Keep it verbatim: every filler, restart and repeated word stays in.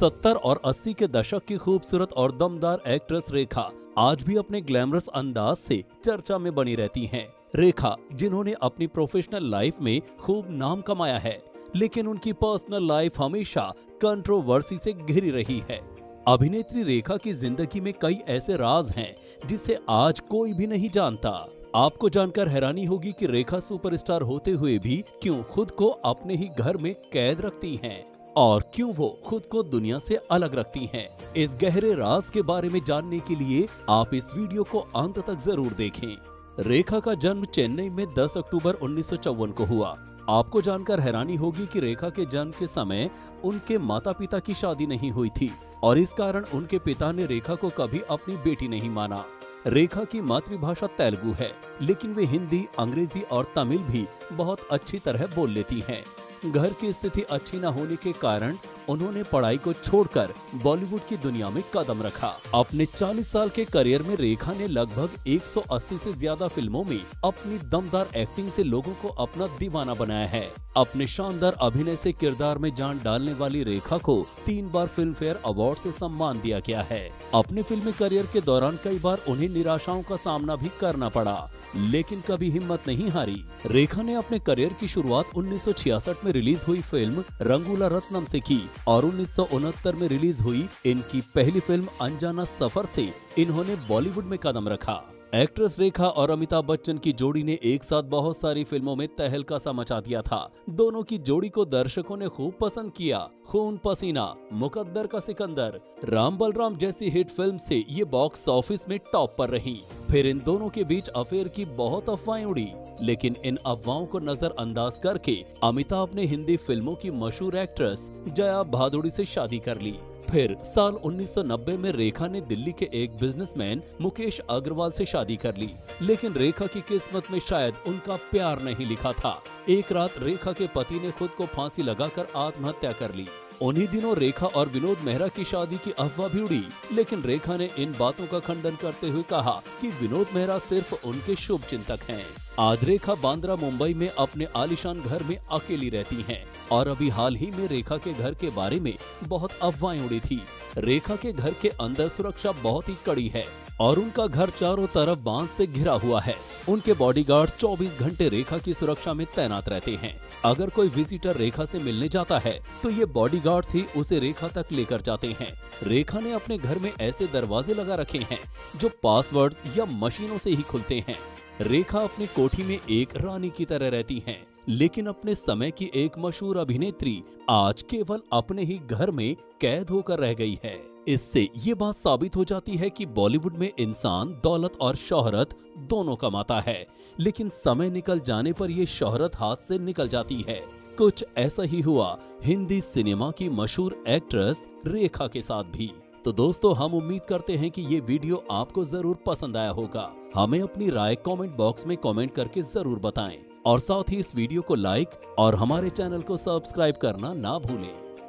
सत्तर और अस्सी के दशक की खूबसूरत और दमदार एक्ट्रेस रेखा आज भी अपने ग्लैमरस अंदाज से चर्चा में बनी रहती हैं। रेखा, जिन्होंने अपनी प्रोफेशनल लाइफ में खूब नाम कमाया है, लेकिन उनकी पर्सनल लाइफ हमेशा कंट्रोवर्सी से घिरी रही है। अभिनेत्री रेखा की जिंदगी में कई ऐसे राज हैं जिसे आज कोई भी नहीं जानता। आपको जानकर हैरानी होगी कि रेखा सुपरस्टार होते हुए भी क्यों खुद को अपने ही घर में कैद रखती हैं और क्यों वो खुद को दुनिया से अलग रखती हैं। इस गहरे राज के बारे में जानने के लिए आप इस वीडियो को अंत तक जरूर देखें। रेखा का जन्म चेन्नई में दस अक्टूबर उन्नीस सौ चौवन को हुआ। आपको जानकर हैरानी होगी कि रेखा के जन्म के समय उनके माता पिता की शादी नहीं हुई थी और इस कारण उनके पिता ने रेखा को कभी अपनी बेटी नहीं माना। रेखा की मातृभाषा तेलुगु है, लेकिन वे हिंदी, अंग्रेजी और तमिल भी बहुत अच्छी तरह बोल लेती हैं। घर की स्थिति अच्छी न होने के कारण उन्होंने पढ़ाई को छोड़कर बॉलीवुड की दुनिया में कदम रखा। अपने चालीस साल के करियर में रेखा ने लगभग एक सौ अस्सी से ज्यादा फिल्मों में अपनी दमदार एक्टिंग से लोगों को अपना दीवाना बनाया है। अपने शानदार अभिनय से किरदार में जान डालने वाली रेखा को तीन बार फिल्म फेयर अवार्ड से सम्मान दिया गया है। अपने फिल्मी करियर के दौरान कई बार उन्हें निराशाओं का सामना भी करना पड़ा, लेकिन कभी हिम्मत नहीं हारी। रेखा ने अपने करियर की शुरुआत उन्नीस सौ छियासठ में रिलीज हुई फिल्म रंगूला रत्नम से की और उन्नीस सौ उनहत्तर में रिलीज हुई इनकी पहली फिल्म अनजाना सफर से इन्होंने बॉलीवुड में कदम रखा। एक्ट्रेस रेखा और अमिताभ बच्चन की जोड़ी ने एक साथ बहुत सारी फिल्मों में तहलका सा मचा दिया था। दोनों की जोड़ी को दर्शकों ने खूब पसंद किया। खून पसीना, मुकद्दर का सिकंदर, राम बलराम जैसी हिट फिल्म से ये बॉक्स ऑफिस में टॉप पर रही। फिर इन दोनों के बीच अफेयर की बहुत अफवाहें उड़ी, लेकिन इन अफवाहों को नजरअंदाज करके अमिताभ ने हिंदी फिल्मों की मशहूर एक्ट्रेस जया भादुड़ी से शादी कर ली। फिर साल उन्नीस सौ नब्बे में रेखा ने दिल्ली के एक बिजनेसमैन मुकेश अग्रवाल से शादी कर ली, लेकिन रेखा की किस्मत में शायद उनका प्यार नहीं लिखा था। एक रात रेखा के पति ने खुद को फांसी लगाकर आत्महत्या कर ली। उन्हीं दिनों रेखा और विनोद मेहरा की शादी की अफवाह भी उड़ी, लेकिन रेखा ने इन बातों का खंडन करते हुए कहा कि विनोद मेहरा सिर्फ उनके शुभ चिंतक हैं। आज रेखा बांद्रा मुंबई में अपने आलीशान घर में अकेली रहती हैं और अभी हाल ही में रेखा के घर के बारे में बहुत अफवाहें उड़ी थी। रेखा के घर के अंदर सुरक्षा बहुत ही कड़ी है और उनका घर चारों तरफ बांस से घिरा हुआ है। उनके बॉडीगार्ड चौबीस घंटे रेखा की सुरक्षा में तैनात रहते हैं। अगर कोई विजिटर रेखा से मिलने जाता है तो ये बॉडीगार्ड्स ही उसे रेखा तक लेकर जाते हैं। रेखा ने अपने घर में ऐसे दरवाजे लगा रखे हैं जो पासवर्ड्स या मशीनों से ही खुलते हैं। रेखा अपनी कोठी में एक रानी की तरह रहती हैं, लेकिन अपने समय की एक मशहूर अभिनेत्री आज केवल अपने ही घर में कैद होकर रह गई है। इससे ये बात साबित हो जाती है कि बॉलीवुड में इंसान दौलत और शोहरत दोनों कमाता है, लेकिन समय निकल जाने पर ये शोहरत हाथ से निकल जाती है। कुछ ऐसा ही हुआ हिंदी सिनेमा की मशहूर एक्ट्रेस रेखा के साथ भी। तो दोस्तों, हम उम्मीद करते हैं कि ये वीडियो आपको जरूर पसंद आया होगा। हमें अपनी राय कमेंट बॉक्स में कमेंट करके जरूर बताएं और साथ ही इस वीडियो को लाइक और हमारे चैनल को सब्सक्राइब करना ना भूलें।